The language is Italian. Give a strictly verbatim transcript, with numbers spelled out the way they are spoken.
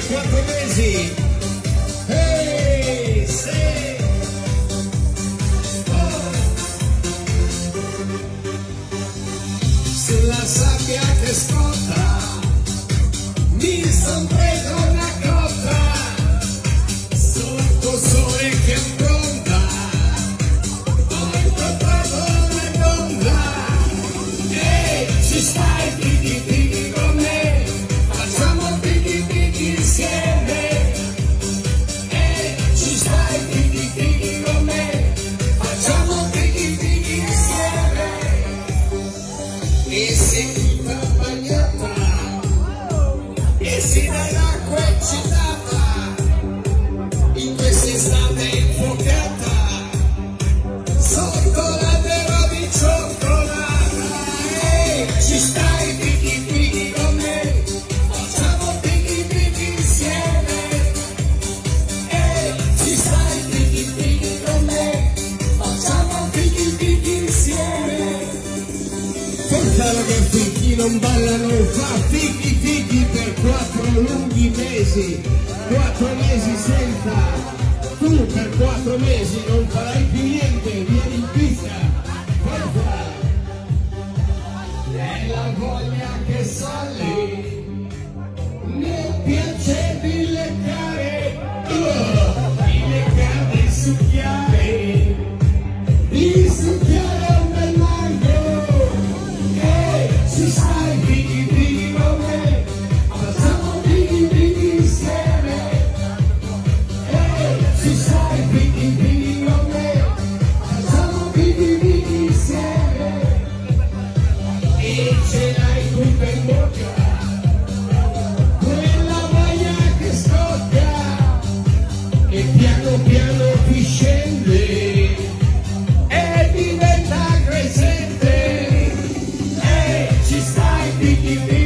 quattro mesi. Ehi, sì. Oh. Sulla sabbia che scotta mi son preso una cotta, sotto sole che impronta ho incontrato una donna. Ehi, ci stai pighi pighi con me, facciamo pighi pighi insieme. Ehi, ci stai pighi pighi con me, facciamo pighi pighi insieme. E sei tutta bagnata e si dall'acqua eccitata in quest'estate infuocata sotto l'albero di cioccolata. Ehi, ci stai pighi pighi con me, facciamo pighi pighi insieme. Ehi, ci stai pighi pighi con me, facciamo pighi pighi insieme. Pensavo che finché non ballano fa fighi fighi per quattro lunghi mesi, quattro mesi senza. Tu per quattro mesi non farai più niente, vieni in pista, forza. È la voglia che sale, nel piace di leccare, oh, di leccare e succhiare, di succhiare un bel mango. Ehi, ci stai pighi pighi con me, facciamo pighi pighi insieme. Ehi, ci stai pighi pighi con me, facciamo pighi pighi insieme. E ce l'hai tutta in bocca, quella voglia che scotta e piano piano ti scende e diventa crescente. Ehi, ci stai pighi pighi